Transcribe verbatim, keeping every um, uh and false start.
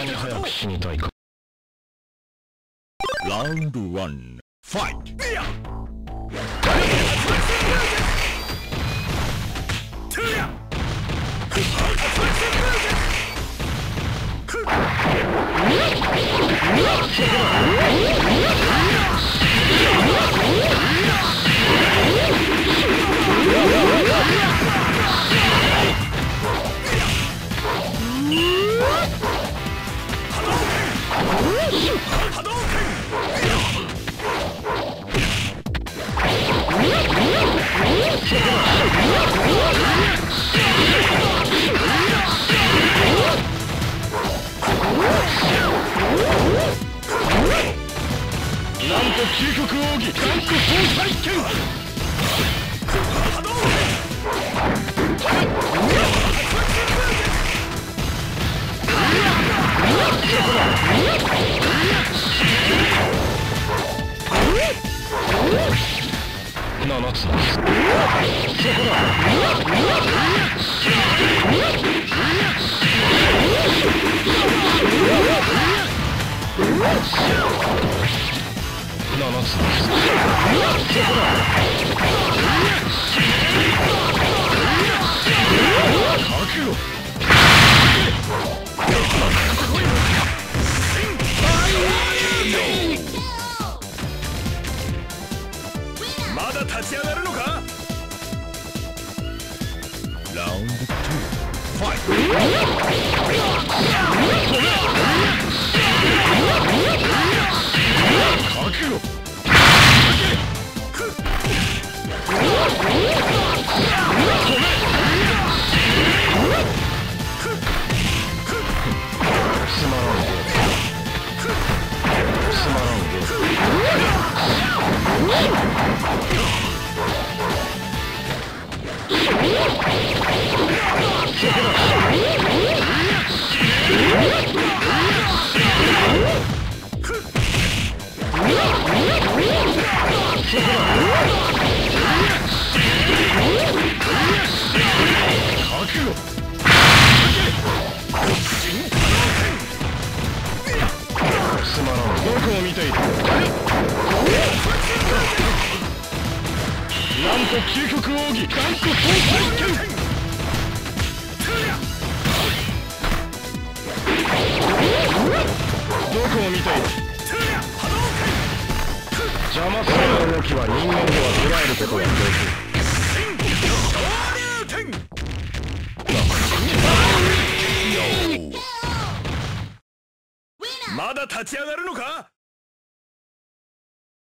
なに早く死にたいか。 ラウンドワン、ファイト。 なんと究極奥義頑固総裁剣。七つだ。そこ七つだ。覚悟。 まだ立ち上がるのか。ラウンドツー、ファイト。覚悟。 つまらんげ。つまらんげ。つまらん。どこを見ている。なんと究極奥義頑固総裁剣。どこを見ている。邪魔する動きは人間では捉えることができる。 まだ立ち上がるのか。